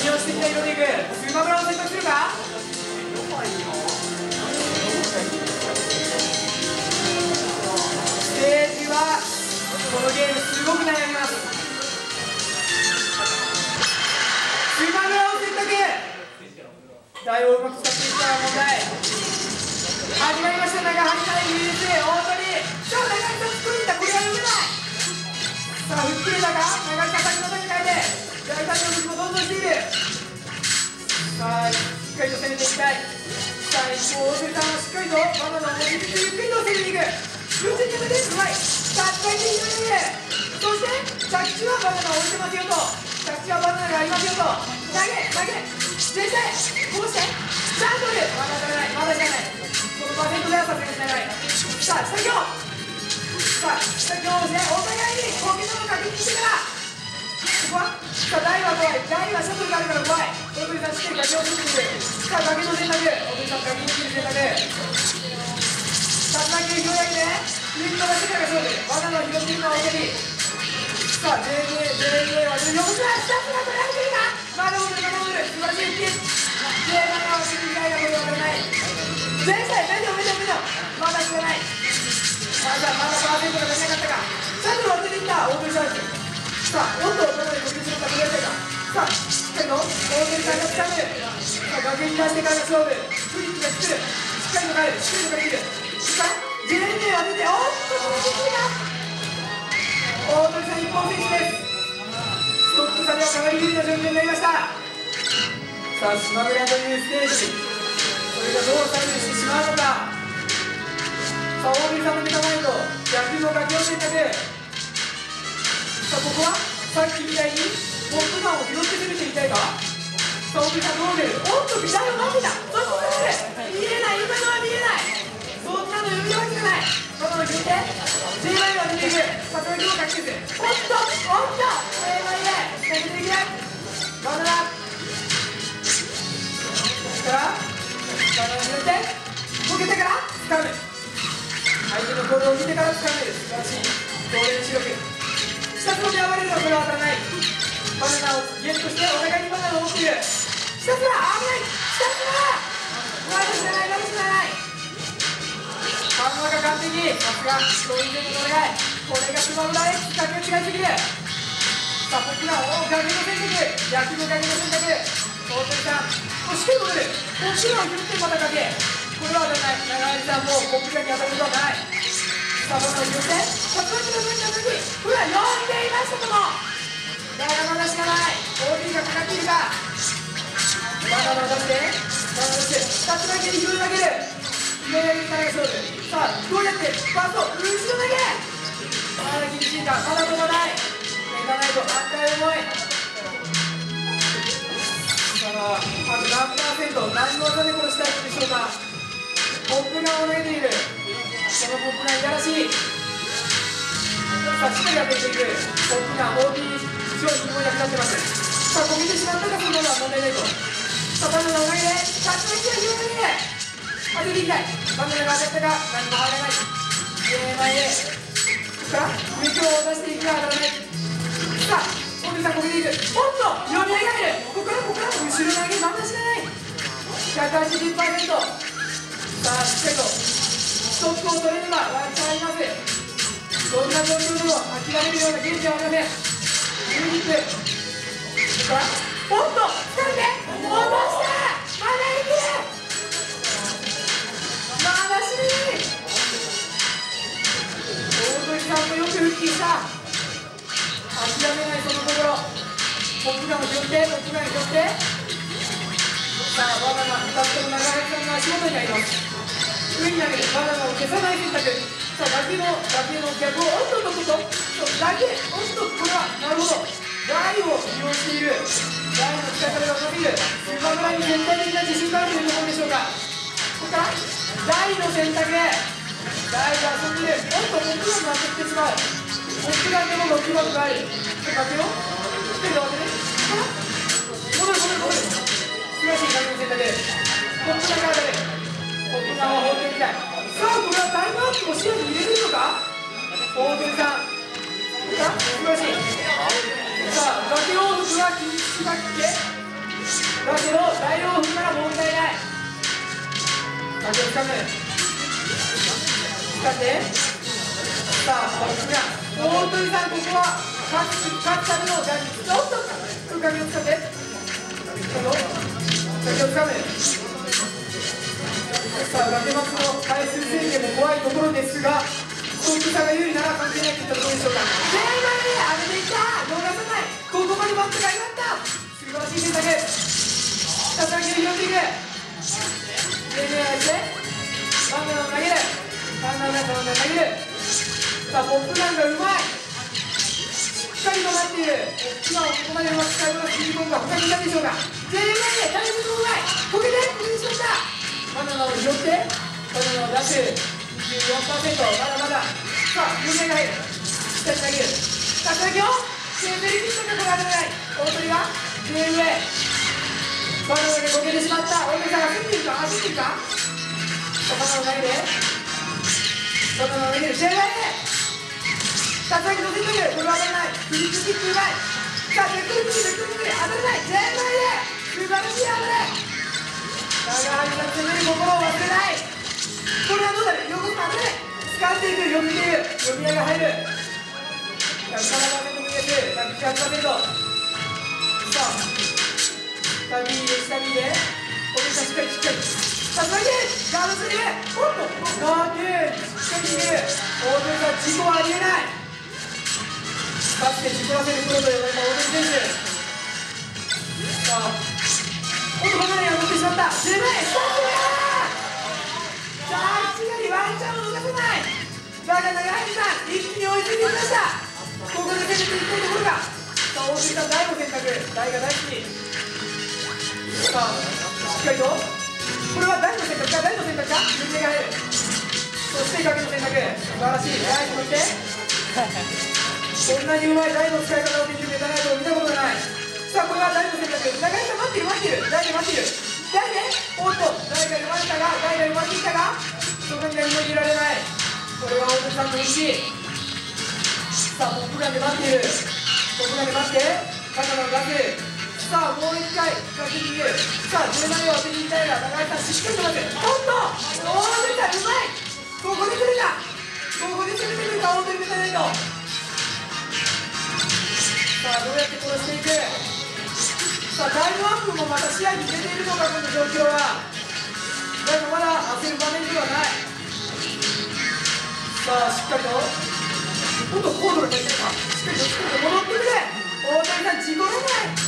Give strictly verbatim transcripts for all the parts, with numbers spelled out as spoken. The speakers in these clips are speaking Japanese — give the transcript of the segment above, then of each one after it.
に落ちてきた色でいく。スマブラを選択するか。ステージはこのゲームすごく悩みます。スマブラを選択。台をうまく使っていった問題始まりました。長はち対 ユーエスエー 大鳥。さあ長井さん作りだ。これは読めない。さあ吹っ切れたか。長井さん先の先に変えて長井さんの動きもどんどんしている。さあしっかりと攻めていきたい。さあ一方大鳥さんはしっかりとバナナを握ってゆっくりと攻めていく。打つにやめてうまい。さあ使い手に入れる。そして着地はバナナを置いてますよと。着地はバナナがありますよと。投げ投げ絶対こうしてちゃんと取る。まだ取れない。まだじゃない。このパーセントではさすがにしない。さあ下京さあ下京をしてお互いにポケモンを確認してからここはさあ台は怖い。台はシャトルがあるから怖い。大鳥さんしっかり崖を作っている。さあ崖の選択。大鳥さん崖に切る選択。さあ崖を広げて上に飛ばしてから勝負。バナナを拾っているのは大鳥。さあ ジェイジェイ ジェイジェイ はよんつはひたすら取られているか。まだ戻るまだ戻る。素晴らしい一気。ジェイバナナを知りたいがこれは分からない。前菜目で目で目でまだ知らない。まだまだパーセントが出せなかったか。シャトルを当てていった大鳥さん。さあ温度をどこで呼吸するか取り合いたいか。さあしっかりと大鳥さんがつかむ。さあ崖に出してから勝負。フリップが作る。しっかりと帰る。しっかりと帰る。さあジェイジェイ を当てておっとこのできるか。大鳥さん一本選手です。ストップ差ではかなり不利な状況になりました。さあ島村というステージ、それがどう左右してしまうのか。さあ大鳥さんの目の前と逆の崖を選択。さあここはさっきみたいにポップガンを拾って攻めていきたいか。さあ大鳥さんどう出る。おっと左を待ってた。そこが出る。見れない。今のは見れない。そんなの読みわけじゃない。バナナを拾って ジェイワイ が出ていく。さあそれをかけておっとおっと ジェイワイ で攻めていきたい。バナナからバナナを入れてこけてから掴む。相手のボールを見てから掴む。素晴らしい。同連視力。下つもで暴れるのはこれは当たらない。バナナをゲットしてお互いにバナナを持っている。下つら危ない。下つらまだ知らないまだ知らない。反応が完璧。さすがそういうのお願い。これがスマブラ X 崖を違いすぎる。さあポップガンを崖の選択。逆の崖の選択。大鳥さんしっかり戻る。ポップガンを拾ってまた崖。これは当たらない。長井さんもポップガンに当たることはない。さあバナナを拾ってさあそれぞれの時これは読んでいましたとも。だがまだ知らない。オーディー がかかっているか。バナナを出してバナナを出してふたつだけに拾い上げる。拾い上げからが勝負。さあどうやってファースト後ろ投げ。まだ厳しいか。まだ飛ばない。いかないと赤い重い。さああと何パーセント何の技で殺したいでしょうか。ポップガンを投げている。このポップガンいやらしい。さあしっかり当てていく。ポップガン オーピー 商品も役立ってます。さあこけてしまったかそんなのは問題ないと。さあバナナを投げてさあつなぎは広げて当てていきたい。バナナが当たったか何も入らない。えー、前へここから上京を出していくが当たらない。さあ大鳥さんこけていく。おっと読み上げる。ここからここから後ろ投げまだ知らない。ひゃくはちじゅっパーセント。さあしっかりとストップを取れればワンチャンあります。どんな状況でも諦めるような元気はありません。じゅうにふんさあおっとつかんで落とした。まだいける。まだしない。大鳥さんもよく復帰した。諦めないそのところ。ポップガンを拾ってポップガンを拾ってさあバナナふたつとも長井さんの足元になります。上に投げる。バナナを消さない選択。さあ崖の崖の逆をおっとっとっとっと崖おっとこれはなるほど台を利用している。台の使い方がうまくいる。スマブラに全体的な自信があるというところでしょうか。ここから台の選択で台が遊んでいる。おっとポップガンが当ててしまう。ポップガンでもロックバックがある。崖をしっかりと当てる。戻る戻る戻る。素晴らしい崖の選択。ポップガンが当たる。ポップガンを放っておきたい。さあこれはタイムアップを視野に入れるのか。大鳥さん素晴らしい。さあ崖を抜くは禁止だっけ。 鍵をつかむ。使って、さあ、バックが、大鳥さん、ここは、勝つ、勝つためのジャージ、ちょっと、鍵を使って、鍵をつかむ。さあ、ラテマスの回数制限も怖いところですが、大きさが有利なら関係ないといったところでしょうか。前半で上げていった、逃さない、ここまでバットが上がった、素晴らしい選択。さあ、先を拾っていく。前面を上げて、バンナーを投げる。バンナーを投げる。さあ、ポップガンがうまい。しっかりとなっている。今はここまでうまく使いこなす切り込みが他にいたでしょうか。前面でタイミングもうまい。こけて、こけてしまった。バナナを拾って、バナナを出す。にじゅうよんパーセント、まだまだ。さあ、有名が入る。しっかり投げる。さあ、先を、セーブリミットがこられない。大鳥が、上上。バナナでこけてしまった。大鳥さんが走っているか、走っているか。さあ、バナナを投げて。バナナを投げる。上上。さあ、先の選択。これは当たらない。フリックキックうまい。さあ、ベックルキック、ベックルキック、当たらない。全部で。素晴らしい当たり。長張りの攻める心を忘れない。これはどうだろう、横綱当たれ。使っていく、読みている。読み合いが入る。ひゃくななパーセント ブイエス、ひゃくはちパーセント。さあ、下 B で、下 B で。お手下しっかりしっかり。さあ、それで、ガードする。おっと、ガードしっかり逃げる。大鳥さん、事故はありえない。かつて事故らせるプロと呼ばれた大鳥選手。さあ、おっと、バナナが乗ってしまった。手前、スタートだ。さあ、一狩りワンチャンを逃さない。だが、長橋さん、一気に追いついてきました。ここで攻めていきたいところが。さあ、大鳥さん、台の選択。台が大好き。さあ、しっかりと。これは台の選択か、台の選択か。抜けが入る。そして、影の選択。素晴らしい。台に乗って。こんなにうまい台の使い方をできるメタナイトを見たことがない。さあ、これは台の選択。長橋さん、待ってる、待ってる。台で待ってる。台で、おっと、台が読まれたが、台が読まれてきたが、そこに何も入れられない。これは大鳥さんの意地。さあ、ポップガンで待っている。ポップガンで待って、バナナを出す。さあ、もう一回、かけている。さあ、じゅうななを当てていきたいが、長橋さん、しっかりと待って。おっと、大鳥さん、うまい。ここで来るか。ここで攻めてくるか、大鳥メタナイト。さあ、どうやって殺していく。さあ、タイムアップもまた試合に出ているのか、この状況は。だがまだ焦る場面ではない。さあ、しっかりと。もっと高度が足りないか。しっかりとしっかりと戻ってくれ。大谷さん、事故らない。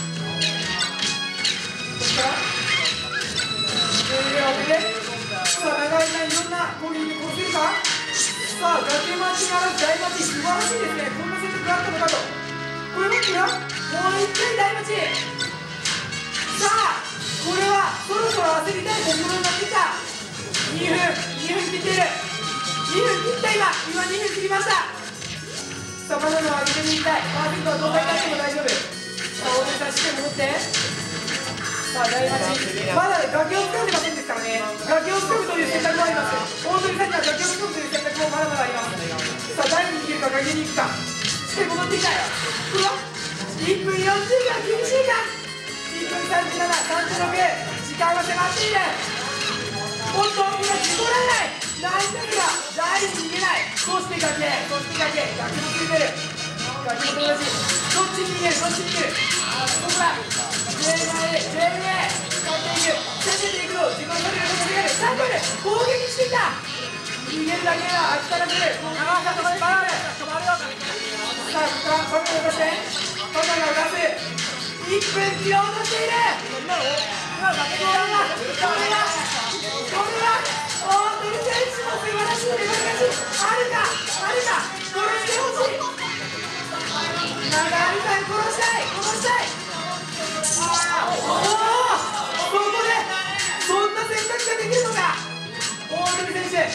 そしたら、上を当てて。さあ、長いな、いろんな攻撃で殺せるか。さあ、崖待ちなら大待ち、素晴らしいですね。こんな選択があったのかと。これもいいな。もう一回大待ち。さあ、これはそろそろ焦りたいところになってきた。にふん、にふん切っている。にふん切った今、今にふん切りました。さあ、バナナを上げてみたい。パーセントはどうかになっても大丈夫。さあ、大谷さん、しっかり戻って。さあ、大待ち。まだね、崖を掴んでませんですからね。崖を掴むという選択もあります。大谷さんには崖を掴むという選択もまだまだあります。さあ、誰に逃げるか、崖に行くか。しっかり戻ってきたい。これはいっぷんよんじゅうびょう厳しいか。いっぷんさんじゅうなな、さんじゅうろく、時間が迫っている。おっと、これは事故らない。なんだか大に逃げない。そして崖、そして崖、崖もついてる。崖も友達。どっちに逃げる、どっちに逃げる。あそこだ。ジェイエー、ジェイエー、使っていく。攻めていくの。自分の取り方がちゃんとね、攻撃していた。逃げるだけは飽き足らず。長さとかで回る。さあ、ここからバナナを出して。バナナを出す。いっぷん切ろうとしている。これは、これは、これは、大鳥選手の素晴らしい粘り勝ち。あるか、あるか、殺してほしい。長張さん、殺したい、殺したい。ああ、おお、ここで、そんな選択ができるのか。大鳥選手。ねえ、ねえ、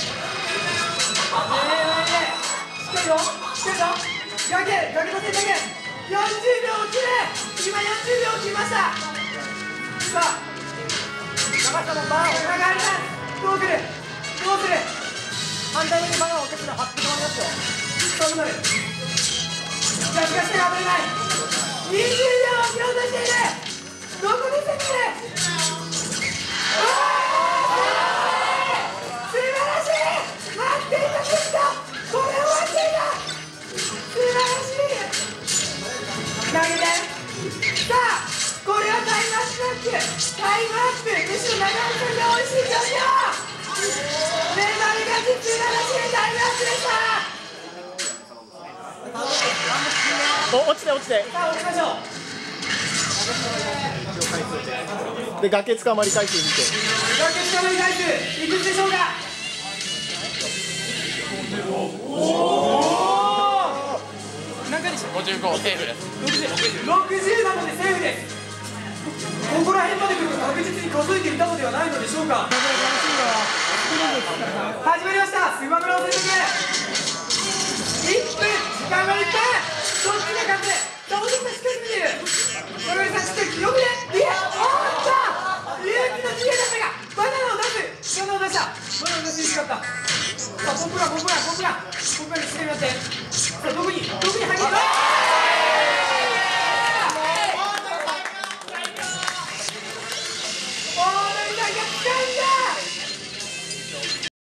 しっかりと、しっかりと、崖、崖の選択。よんじゅうびょうを切る。今よんじゅうびょうを切りました。さあ、長さもバーを長張さん、どうする、どうする。反対にバーを落とすのはっぴゃくまんですよ。そうなる。じゃあ、しかしが危ない。にじゅうびょうを切ろうとしている。どこで攻める。おー、 タイムアップ、むしろ長尾君が美味しい状況。メダルが実ならしいタイムアップでした。 お、落ちて落ちて。 さあ落ちましょう。 で、崖つかまり回数見て。 崖つかまり回数いくつでしょうか。おお。何回でした。 ごじゅうごセーフです。 ろくじゅうなのでセーフです。ここら辺まで来ると確実に数えていたのではないのでしょうか。始まりました。スマブラを選択。いっぷん、時間がいっぷん。どっちが勝つ。さあ、お父さんしっかり見ている。これさんしっかりよくね。いや、おっと勇気の次元だったがバナナを出す。バナナを出した。バナナを出していいかった。さあ、ポンプラポンプラポンプラポンプラにしてみまって。